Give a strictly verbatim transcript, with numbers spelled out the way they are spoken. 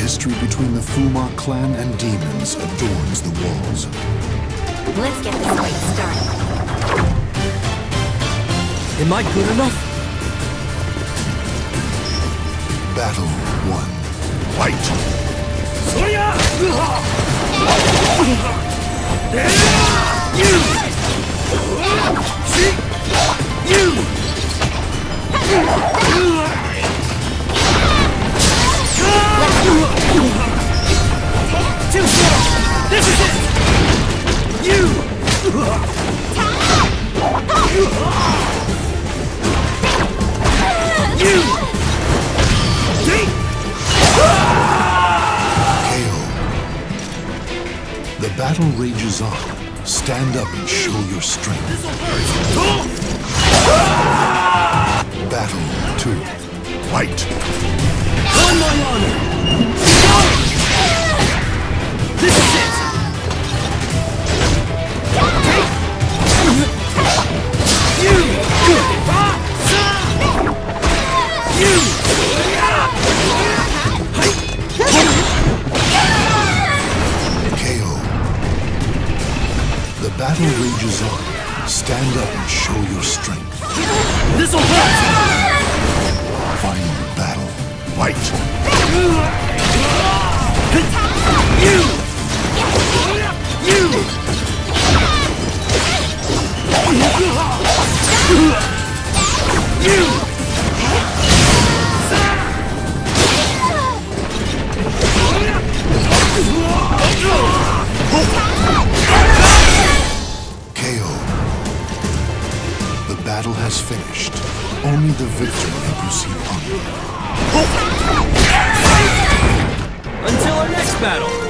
history between the Fuma clan and demons adorns the walls. Let's get this fight started. Am I good enough? Battle one. Fight! Soya! You! Too slow! This is it! You! You! K O. The battle rages on. Stand up and show your strength. Battle two. Fight! On my honor! This is it! You! You! K O. The battle rages on. Stand up and show your strength. This'll hurt! Final battle. Fight! You! You! You! K O. The battle has finished. Only the victor may proceed onward. Until our next battle!